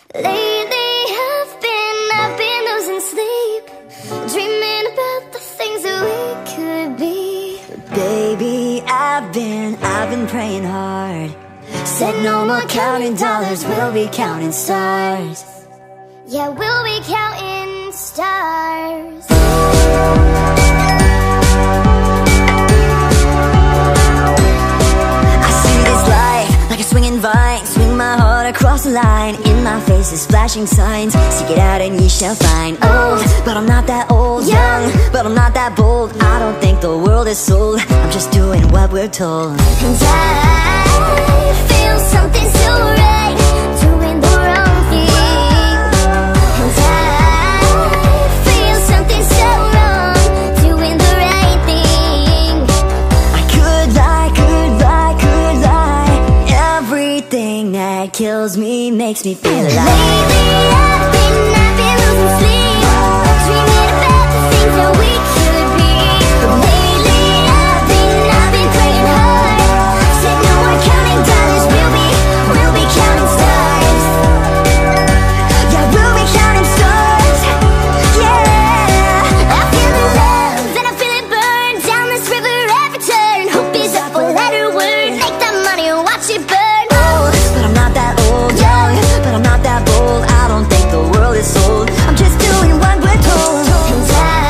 Lately I've been losing sleep, dreaming about the things that we could be. Baby, I've been praying hard. Said no more counting dollars, we'll be counting stars. Yeah, we'll be counting stars. I see this life like a swinging vine, swing my heart across the line. In my face is flashing signs, seek it out and ye shall find. Old, but I'm not that old. Young, but I'm not that bold. I don't think the world is sold, I'm just doing what we're told. And I feel something so right, doing the wrong thing. And I feel something so wrong, doing the right thing. I could lie, could lie, could lie. Everything that kills me makes me feel alive. Lately I've been losing sleep, dreaming about the things that we could be. Lately I've been praying hard. Said no more counting dollars, we'll be counting stars. Yeah, we'll be counting stars. Yeah, I feel the love and I feel it burn down this river every turn. Hope is a four-letter word, make that money and watch it burn. old, but I'm not that old. Young, but I'm not that bold. I don't think the world is sold, I'm just doing what we're told. And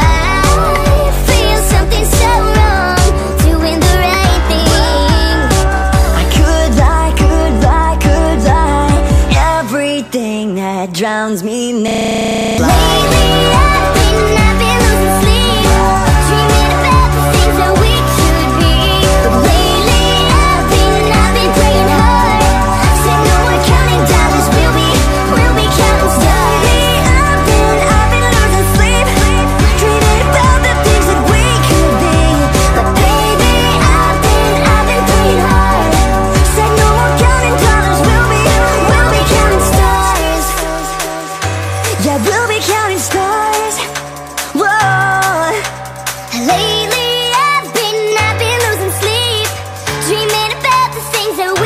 I feel something so wrong, doing the right thing. I could lie, could lie, could lie. Everything that drowns me may lie. Lately I've been losing sleep, dreaming about the things that we could be. Lately I've been praying hard. Said no more counting dollars, we'll be counting stars. I've been losing sleep, dreaming about the things that we could be. But baby, I've been praying hard. Said no more counting dollars, we'll be counting stars. Yeah, we'll be counting stars. Whoa. Lately I've been losing sleep, dreaming about the things that we